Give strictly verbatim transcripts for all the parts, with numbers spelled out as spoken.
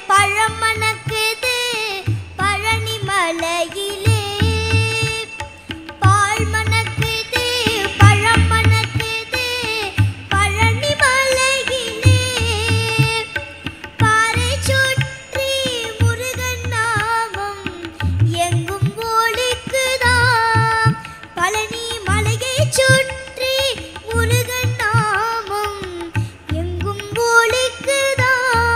பழம் மணக்குது பழனி மலையிலே பால் மணக்குது பழம் மணக்குது பழனி மலையிலே பாறை சுற்றி முருகன் நாமம் எங்கும் ஒலிக்குதா பழனி மலையை சுற்றி முருகன் நாமம் எங்கும் ஒலிக்குதா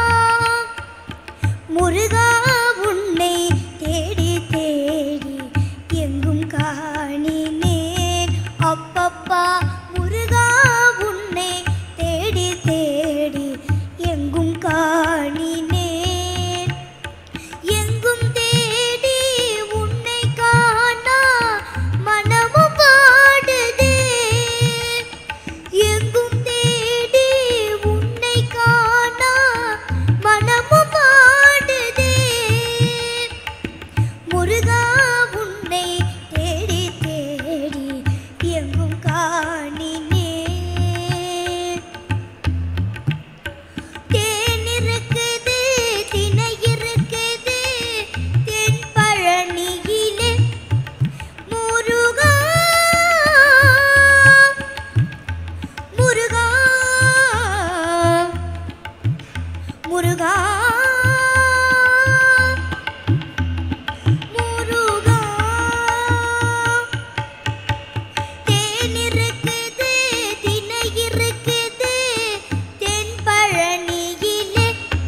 முருகா உன்னை தேடி தேடி எங்கும் காணினேன் அப்பப்பா முருகா உன்னை தேடி தேடி எங்கும் காணினேன் எங்கும் தேடி உன்னை காணா மனமும் பாடுதே எங்கும் தேடி உன்னை காணா மனமும் பாடுதே முருகா உன்னை தேடி தேடி எங்கும் காணினேன் தேன் இருக்குது தினை இருக்குது தென் பழனியிலே முருகா முருகா முருகா முருகா தேன் இருக்குது தினை இருக்குது தென் பழனியிலே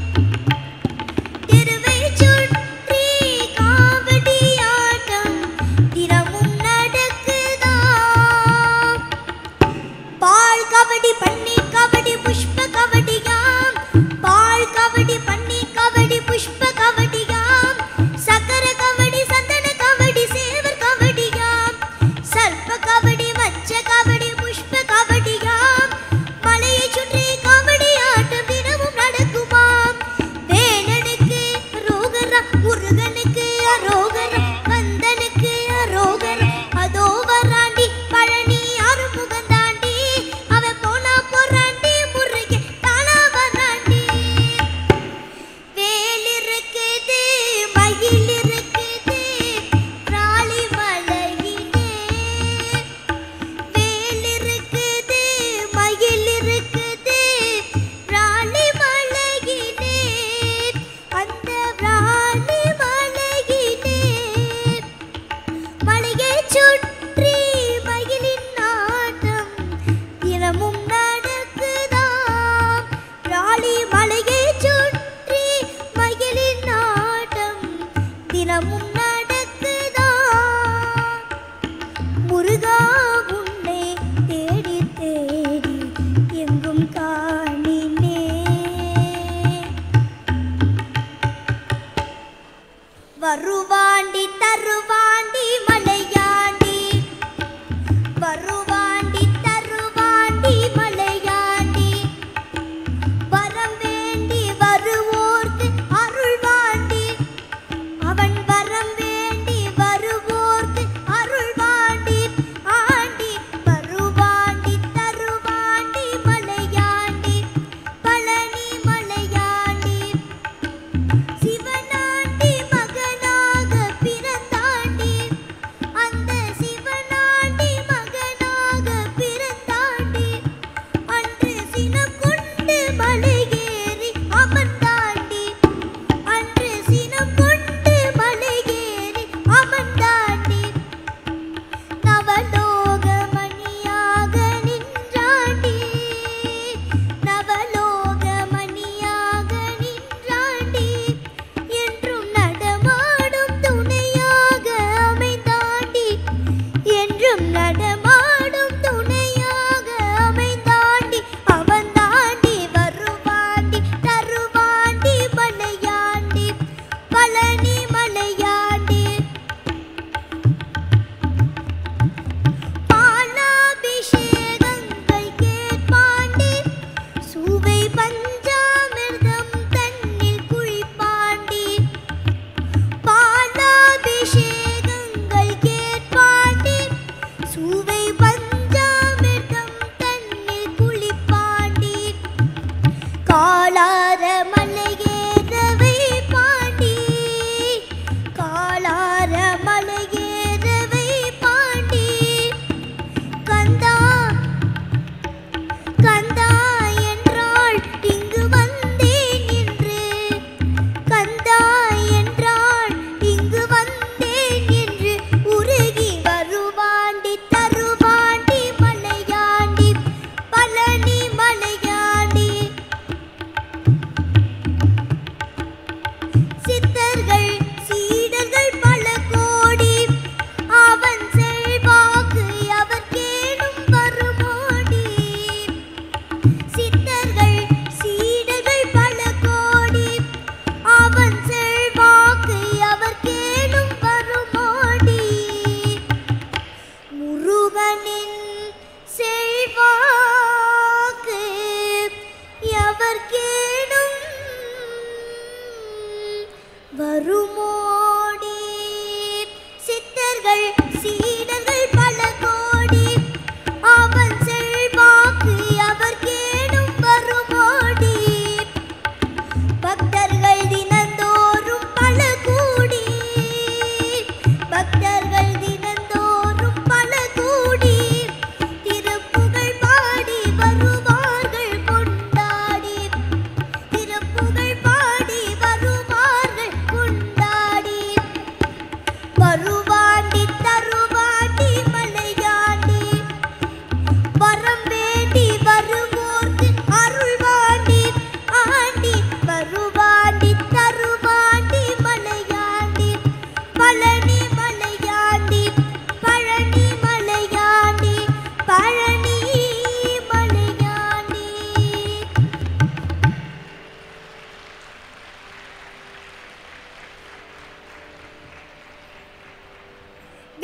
தெருவை சுற்றி காவடியாட்டம் தினமும் நடக்குதா பால் கபடி பன்னீர் கபடி புஷ்ப கபடியாம் பால் கபடி பன்னீர்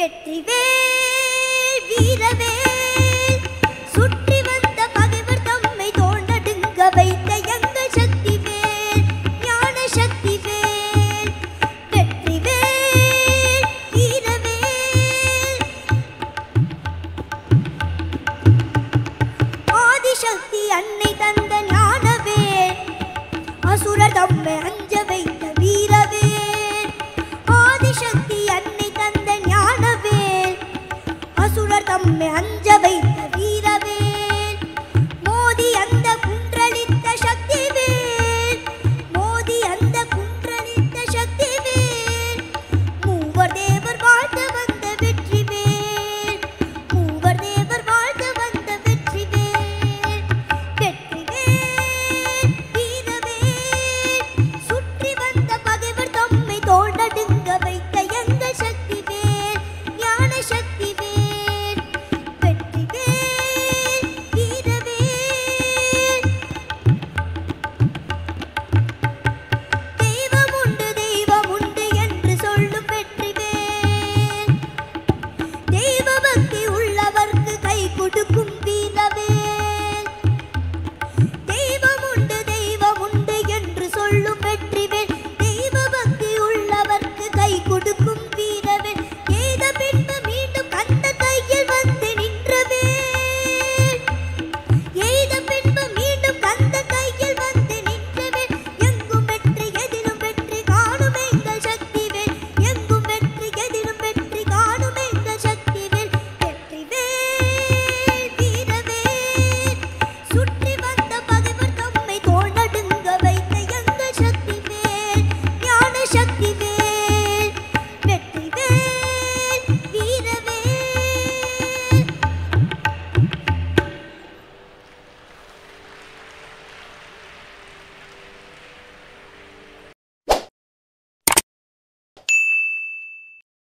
வெற்றிவேல் வீரவேல் சுற்றி வந்த பகைவர் தம்மை தோண்டடுங்க வைத்த எங்கள் சக்திவேல் ஞான சக்திவேல் வெற்றிவேல் வீரவேல் ஆதிசக்தி அன்னை தந்த ஞானவேல் அசுரர் தம்மை